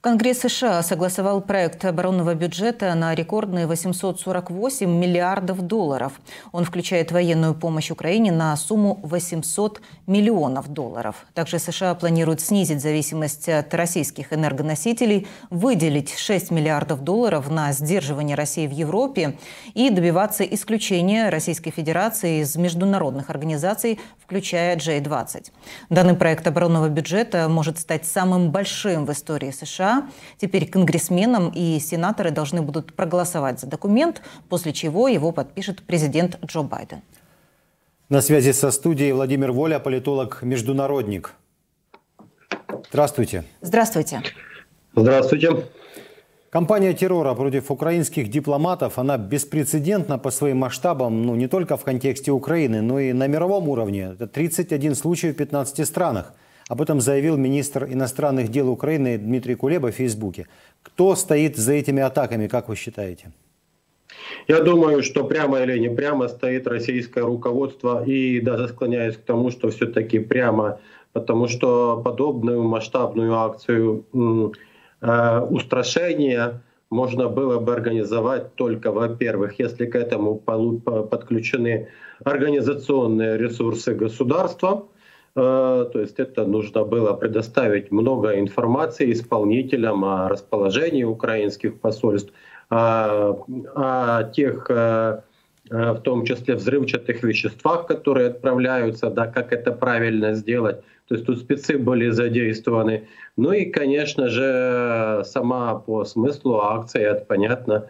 Конгресс США согласовал проект оборонного бюджета на рекордные 848 миллиардов долларов. Он включает военную помощь Украине на сумму 800 миллионов долларов. Также США планируют снизить зависимость от российских энергоносителей, выделить 6 миллиардов долларов на сдерживание России в Европе и добиваться исключения Российской Федерации из международных организаций, включая G20. Данный проект оборонного бюджета может стать самым большим в истории США. Теперь конгрессменам и сенаторы должны будут проголосовать за документ, после чего его подпишет президент Джо Байден. На связи со студией Владимир Воля, политолог-международник. Здравствуйте. Здравствуйте. Здравствуйте. Кампания террора против украинских дипломатов, она беспрецедентна по своим масштабам, не только в контексте Украины, но и на мировом уровне. Это 31 случай в 15 странах. Об этом заявил министр иностранных дел Украины Дмитрий Кулеба в Фейсбуке. Кто стоит за этими атаками, как вы считаете? Я думаю, что прямо или не прямо стоит российское руководство, и даже склоняюсь к тому, что все-таки прямо, потому что подобную масштабную акцию устрашения можно было бы организовать только, во-первых, если к этому подключены организационные ресурсы государства. То есть это нужно было предоставить много информации исполнителям о расположении украинских посольств, о тех, в том числе взрывчатых веществах, которые отправляются, да, как это правильно сделать. То есть тут спецы были задействованы. Ну и, конечно же, сама по смыслу акция, это понятно,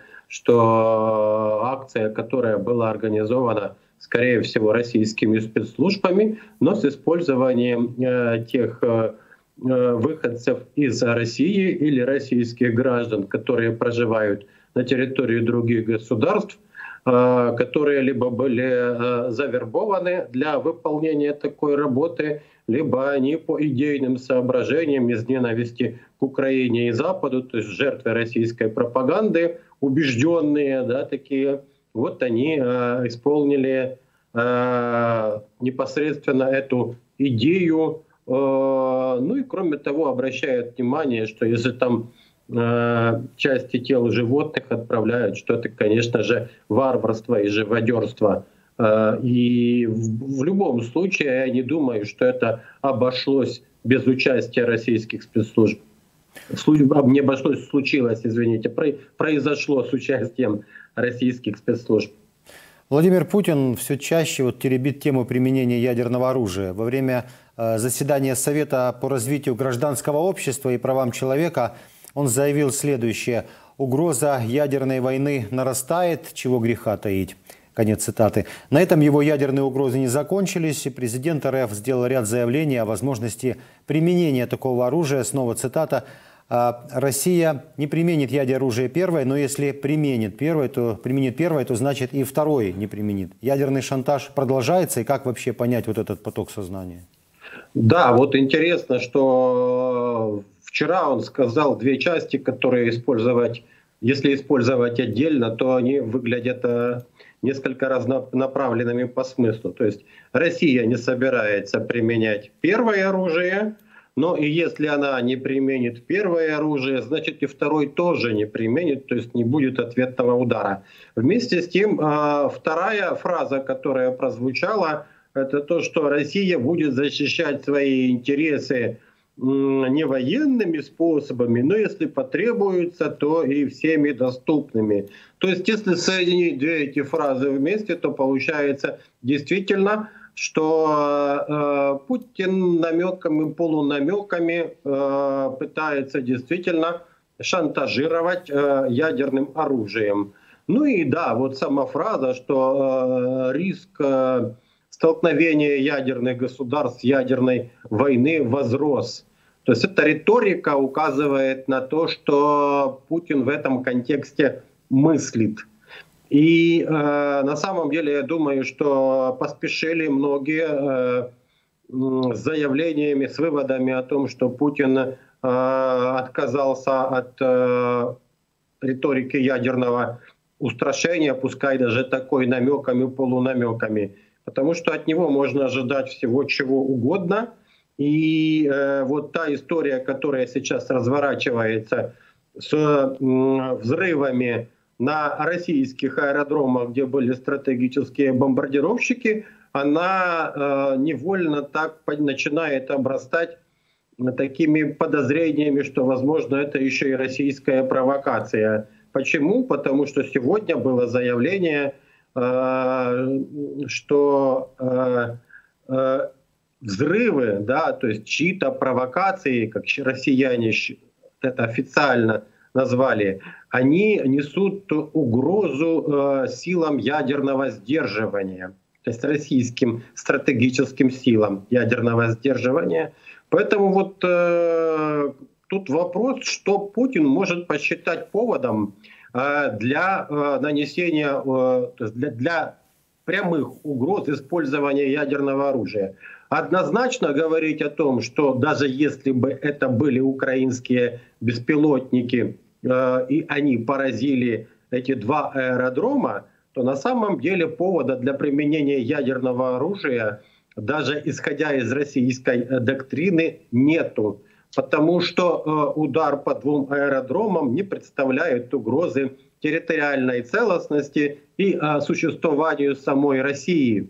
что акция, которая была организована, скорее всего, российскими спецслужбами, но с использованием тех выходцев из России или российских граждан, которые проживают на территории других государств, которые либо были завербованы для выполнения такой работы, либо они по идейным соображениям из ненависти к Украине и Западу, то есть жертвы российской пропаганды, убежденные, да, такие, вот они исполнили непосредственно эту идею. Ну и кроме того обращают внимание, что если там части тел животных отправляют, что это, конечно же, варварство и живодерство. И в любом случае я не думаю, что это обошлось без участия российских спецслужб. Не обошлось, случилось, извините, произошло с участием российских спецслужб. Владимир Путин все чаще теребит тему применения ядерного оружия. Во время заседания Совета по развитию гражданского общества и правам человека он заявил следующее: «Угроза ядерной войны нарастает, чего греха таить». Конец цитаты. На этом его ядерные угрозы не закончились, и президент РФ сделал ряд заявлений о возможности применения такого оружия. Снова цитата: «Россия не применит ядерное оружие первое, но если применит первое, то значит и второе не применит». Ядерный шантаж продолжается, и как вообще понять этот поток сознания? Да, вот интересно, что вчера он сказал две части, которые если использовать отдельно, то они выглядят несколько разнонаправленными по смыслу. То есть Россия не собирается применять первое оружие, но и если она не применит первое оружие, значит и второй тоже не применит, то есть не будет ответного удара. Вместе с тем, вторая фраза, которая прозвучала, это то, что Россия будет защищать свои интересы не военными способами, но если потребуется, то и всеми доступными. То есть если соединить две эти фразы вместе, то получается действительно, что Путин намеками, полунамеками пытается действительно шантажировать ядерным оружием. Ну и да, вот сама фраза, что риск столкновения ядерных государств, ядерной войны возрос. То есть эта риторика указывает на то, что Путин в этом контексте мыслит. И на самом деле я думаю, что поспешили многие с заявлениями, с выводами о том, что Путин отказался от риторики ядерного устрашения, пускай даже такой намеками, полунамеками. Потому что от него можно ожидать всего чего угодно. И вот та история, которая сейчас разворачивается с взрывами на российских аэродромах, где были стратегические бомбардировщики, она невольно так начинает обрастать такими подозрениями, что, возможно, это еще и российская провокация. Почему? Потому что сегодня было заявление, что взрывы, да, то есть чьи-то провокации, как россияне это официально назвали, они несут угрозу силам ядерного сдерживания, то есть российским стратегическим силам ядерного сдерживания. Поэтому вот тут вопрос, что Путин может посчитать поводом для нанесения, то есть для прямых угроз использования ядерного оружия. Однозначно говорить о том, что даже если бы это были украинские беспилотники, и они поразили эти два аэродрома, то на самом деле повода для применения ядерного оружия, даже исходя из российской доктрины, нету. Потому что удар по двум аэродромам не представляет угрозы территориальной целостности и существованию самой России.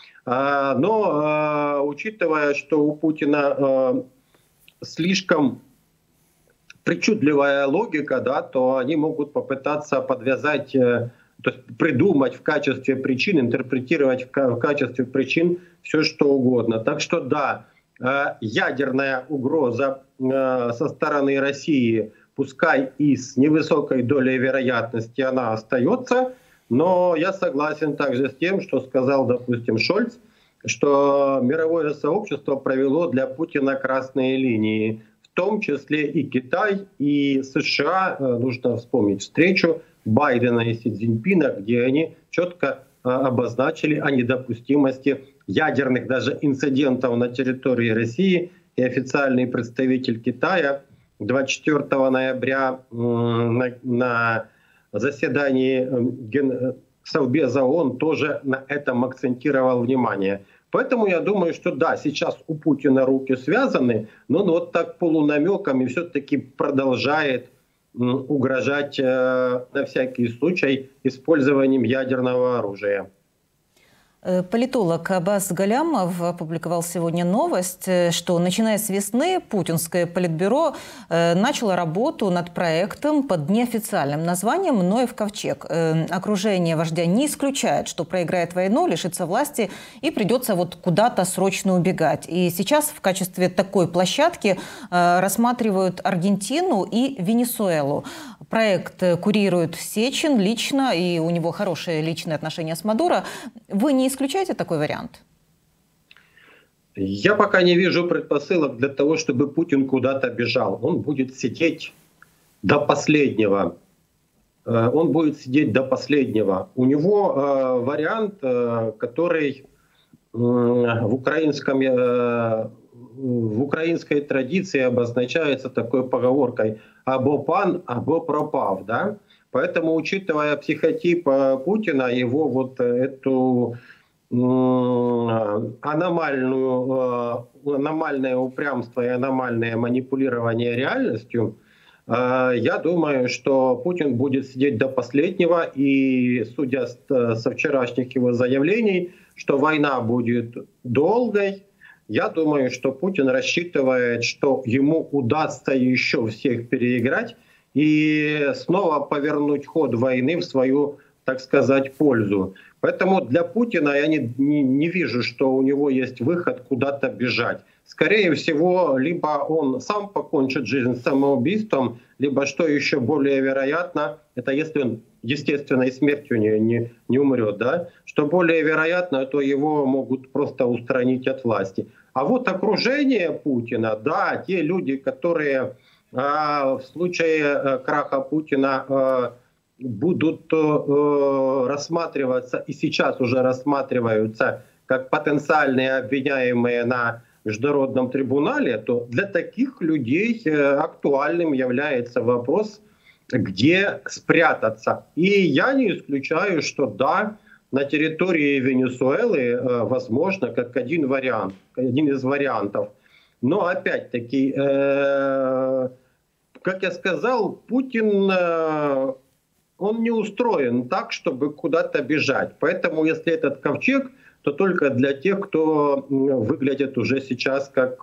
Но учитывая, что у Путина слишком причудливая логика, да, то они могут попытаться подвязать, то есть придумать в качестве причин, интерпретировать в качестве причин все что угодно. Так что да, ядерная угроза со стороны России, пускай и с невысокой долей вероятности, она остается, но я согласен также с тем, что сказал, допустим, Шольц, что мировое сообщество провело для Путина красные линии, в том числе и Китай, и США. Нужно вспомнить встречу Байдена и Си Цзиньпина, где они четко обозначили о недопустимости ядерных даже инцидентов на территории России. И официальный представитель Китая 24 ноября на заседании Совбеза ООН тоже на этом акцентировал внимание. Поэтому я думаю, что да, сейчас у Путина руки связаны, но он вот так полунамеками все-таки продолжает угрожать на всякий случай использованием ядерного оружия. Политолог Аббас Галямов опубликовал сегодня новость, что начиная с весны путинское политбюро начало работу над проектом под неофициальным названием «Ноев ковчег». Окружение вождя не исключает, что проиграет войну, лишится власти и придется вот куда-то срочно убегать. И сейчас в качестве такой площадки рассматривают Аргентину и Венесуэлу. Проект курирует Сечин лично, и у него хорошие личные отношения с Мадуро. Вы не исключаете такой вариант? Я пока не вижу предпосылок для того, чтобы Путин куда-то бежал. Он будет сидеть до последнего. Он будет сидеть до последнего. У него вариант, который в украинской традиции обозначается такой поговоркой «або пан, або пропав». Да? Поэтому, учитывая психотип Путина, его вот эту аномальное упрямство и аномальное манипулирование реальностью, я думаю, что Путин будет сидеть до последнего. И судя со вчерашних его заявлений, что война будет долгой, я думаю, что Путин рассчитывает, что ему удастся еще всех переиграть и снова повернуть ход войны в свою, так сказать, пользу. Поэтому для Путина я не вижу, что у него есть выход куда-то бежать. Скорее всего, либо он сам покончит жизнь самоубийством, либо, что еще более вероятно, это если он естественной смертью не умрет, да? Что более вероятно, то его могут просто устранить от власти. А вот окружение Путина, да, те люди, которые в случае краха Путина будут рассматриваться и сейчас уже рассматриваются как потенциальные обвиняемые на международном трибунале, то для таких людей актуальным является вопрос, где спрятаться. И я не исключаю, что да, на территории Венесуэлы возможно как один из вариантов Но опять-таки, как я сказал, Путин, он не устроен так, чтобы куда-то бежать. Поэтому если этот ковчег, то только для тех, кто выглядит уже сейчас как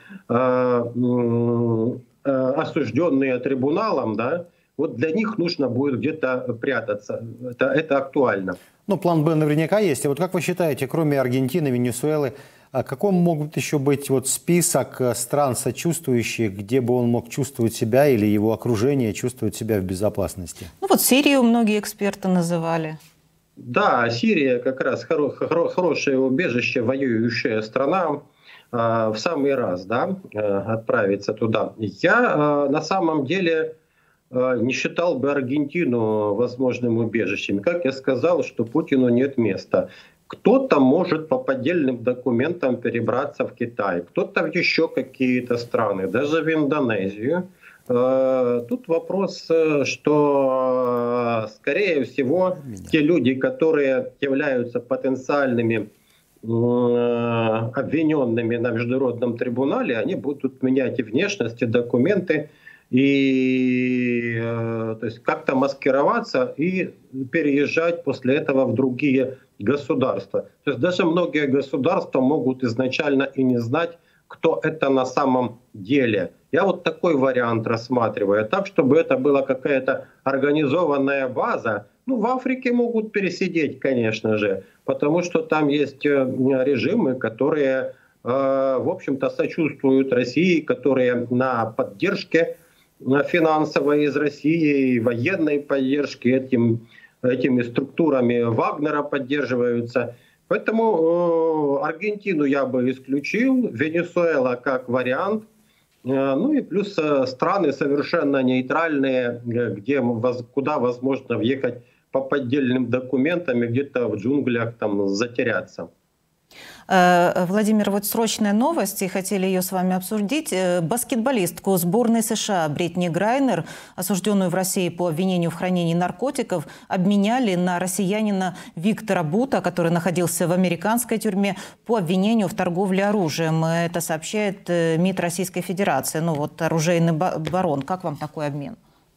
осужденные трибуналом, да, вот для них нужно будет где-то прятаться. Это актуально. Ну, план Б наверняка есть. А вот как вы считаете, кроме Аргентины, Венесуэлы, каком могут еще быть вот список стран сочувствующих, где бы он мог чувствовать себя или его окружение чувствовать себя в безопасности? Ну вот Сирию многие эксперты называли. Да, Сирия как раз хорошее убежище, воюющая страна, в самый раз, да, отправиться туда. Я на самом деле не считал бы Аргентину возможным убежищем. Как я сказал, что Путину нет места. Кто-то может по поддельным документам перебраться в Китай, кто-то в еще какие-то страны, даже в Индонезию. Тут вопрос, что, скорее всего, те люди, которые являются потенциальными обвиненными на международном трибунале, они будут менять и внешность, и документы, и то есть как-то маскироваться и переезжать после этого в другие государства. То есть даже многие государства могут изначально и не знать, кто это на самом деле. Я вот такой вариант рассматриваю, так, чтобы это была какая-то организованная база. Ну, в Африке могут пересидеть, конечно же, потому что там есть режимы, которые, в общем-то, сочувствуют России, которые на поддержке финансовой из России и военной поддержки этими структурами Вагнера поддерживаются. Поэтому Аргентину я бы исключил, Венесуэла как вариант. Ну и плюс страны совершенно нейтральные, куда возможно въехать по поддельным документам и где-то в джунглях там затеряться. Владимир, вот срочная новость, и хотели ее с вами обсудить. Баскетболистку сборной США Бритни Грайнер, осужденную в России по обвинению в хранении наркотиков, обменяли на россиянина Виктора Бута, который находился в американской тюрьме, по обвинению в торговле оружием. Это сообщает МИД Российской Федерации. Ну вот оружейный барон. Как вам такой обмен?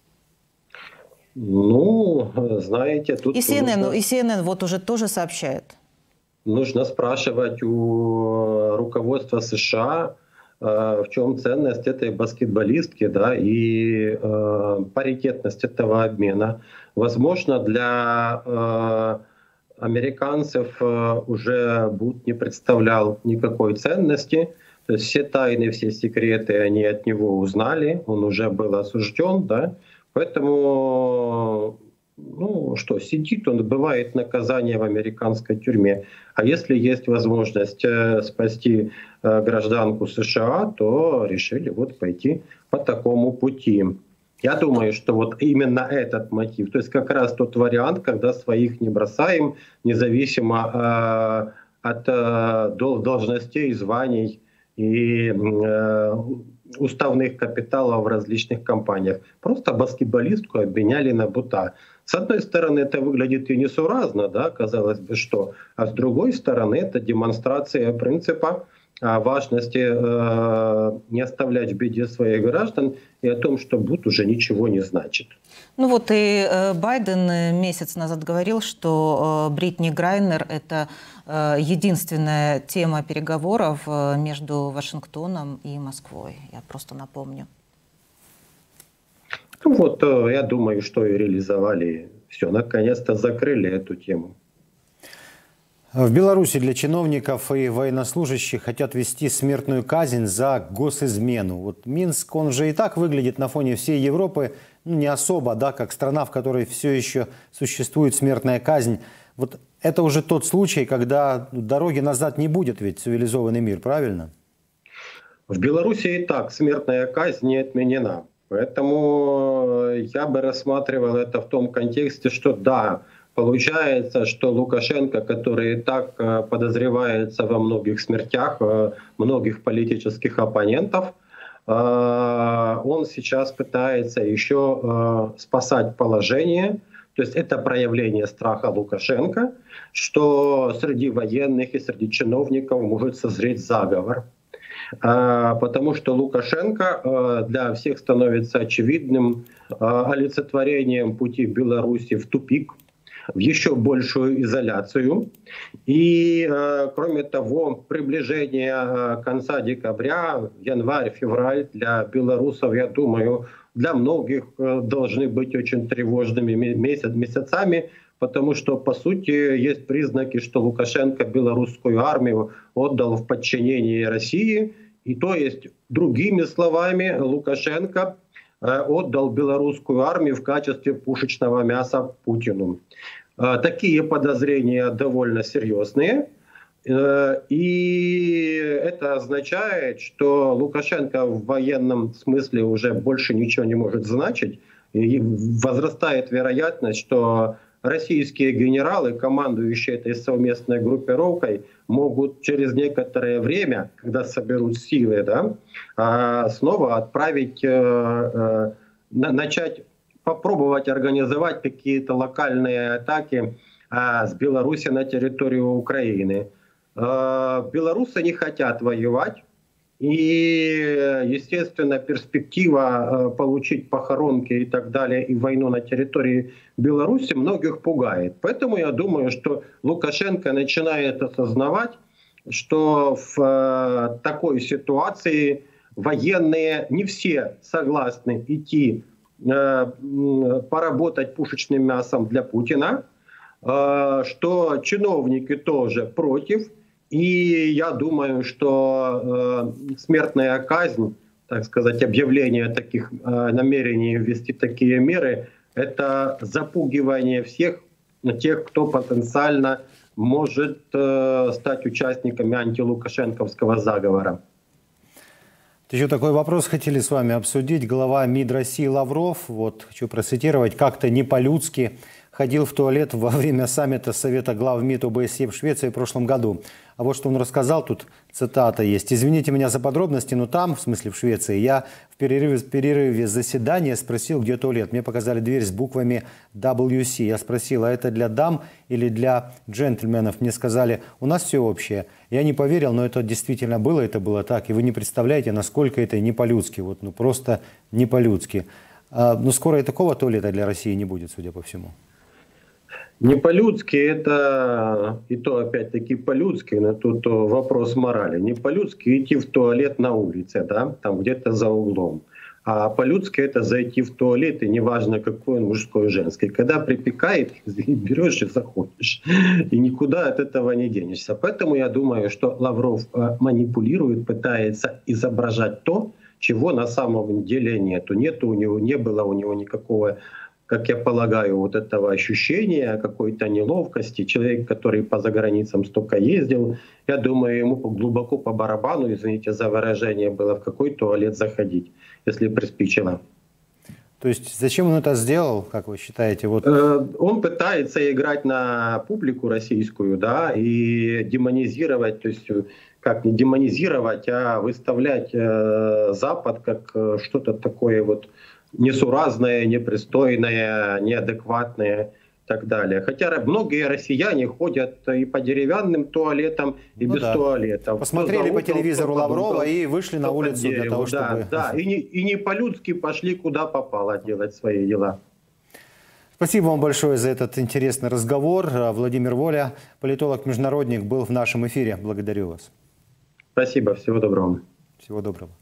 Ну, знаете, тут... И CNN вот уже тоже сообщает. Нужно спрашивать у руководства США, в чем ценность этой баскетболистки, да, и паритетность этого обмена. Возможно, для американцев уже Бут не представлял никакой ценности. То есть все тайны, все секреты они от него узнали, он уже был осужден, да, поэтому... Ну что, сидит он, отбывает наказание в американской тюрьме. А если есть возможность спасти гражданку США, то решили вот пойти по такому пути. Я думаю, что вот именно этот мотив, то есть как раз тот вариант, когда своих не бросаем, независимо от должностей, званий и уставных капиталов в различных компаниях. Просто баскетболистку обменяли на Бута. С одной стороны, это выглядит и несуразно, да, казалось бы, что. А с другой стороны, это демонстрация принципа важности не оставлять в беде своих граждан и о том, что Бут уже ничего не значит. Ну вот и Байден месяц назад говорил, что Бритни Грайнер – это единственная тема переговоров между Вашингтоном и Москвой. Я просто напомню. Ну вот, я думаю, что и реализовали все. Наконец-то закрыли эту тему. В Беларуси для чиновников и военнослужащих хотят ввести смертную казнь за госизмену. Вот Минск, он же и так выглядит на фоне всей Европы не особо, да, как страна, в которой все еще существует смертная казнь. Вот это уже тот случай, когда дороги назад не будет, ведь цивилизованный мир, правильно? В Беларуси и так смертная казнь не отменена. Поэтому я бы рассматривал это в том контексте, что да, получается, что Лукашенко, который и так подозревается во многих смертях многих политических оппонентов, он сейчас пытается еще спасать положение. То есть это проявление страха Лукашенко, что среди военных и среди чиновников может созреть заговор. потому что Лукашенко для всех становится очевидным олицетворением пути Беларуси в тупик, в еще большую изоляцию. И, кроме того, приближение конца декабря, январь-февраль для белорусов, я думаю, для многих должны быть очень тревожными месяцами, потому что, по сути, есть признаки, что Лукашенко белорусскую армию отдал в подчинение России. И то есть, другими словами, Лукашенко отдал белорусскую армию в качестве пушечного мяса Путину. Такие подозрения довольно серьезные. И это означает, что Лукашенко в военном смысле уже больше ничего не может значить. И возрастает вероятность, что российские генералы, командующие этой совместной группировкой, могут через некоторое время, когда соберут силы, снова отправить, начать попробовать организовать какие-то локальные атаки с Беларуси на территорию Украины. Белорусы не хотят воевать. И, естественно, перспектива получить похоронки и так далее, и войну на территории Беларуси многих пугает. Поэтому я думаю, что Лукашенко начинает осознавать, что в такой ситуации военные не все согласны идти поработать пушечным мясом для Путина, что чиновники тоже против. И я думаю, что смертная казнь, так сказать, объявление таких намерений ввести такие меры, это запугивание всех тех, кто потенциально может стать участниками антилукашенковского заговора. Еще такой вопрос хотели с вами обсудить. Глава МИД России Лавров, вот хочу процитировать, как-то не по-людски ходил в туалет во время саммита Совета глав МИД ОБСЕ в Швеции в прошлом году. А вот что он рассказал, тут цитата есть. «Извините меня за подробности, но там, в смысле в Швеции, я в перерыве заседания спросил, где туалет. Мне показали дверь с буквами WC. Я спросил, а это для дам или для джентльменов? Мне сказали, у нас все общее. Я не поверил, но это действительно было, это было так. И вы не представляете, насколько это не по-людски. Вот, ну просто не по-людски. Но скоро и такого туалета для России не будет, судя по всему». Не по-людски, это и то опять-таки по-людски, но тут вопрос морали. Не по-людски идти в туалет на улице, там где-то за углом. А по-людски это зайти в туалет, и неважно какой он, мужской, женский. Когда припекает, берешь и заходишь. И никуда от этого не денешься. Поэтому я думаю, что Лавров манипулирует, пытается изображать то, чего на самом деле нету. Не было у него никакого, как я полагаю, вот этого ощущения какой-то неловкости. Человек, который по заграницам столько ездил, я думаю, ему глубоко по барабану, извините за выражение, было в какой туалет заходить, если приспичило. То есть зачем он это сделал, как вы считаете? Вот... Он пытается играть на публику российскую, и демонизировать, то есть как не демонизировать, а выставлять Запад как что-то такое вот несуразное, непристойное, неадекватное и так далее. Хотя многие россияне ходят и по деревянным туалетам, и без туалетов. Посмотрели по телевизору Лаврова и вышли на улицу для того, чтобы... И не по-людски пошли куда попало делать свои дела. Спасибо вам большое за этот интересный разговор. Владимир Воля, политолог-международник, был в нашем эфире. Благодарю вас. Спасибо. Всего доброго. Всего доброго.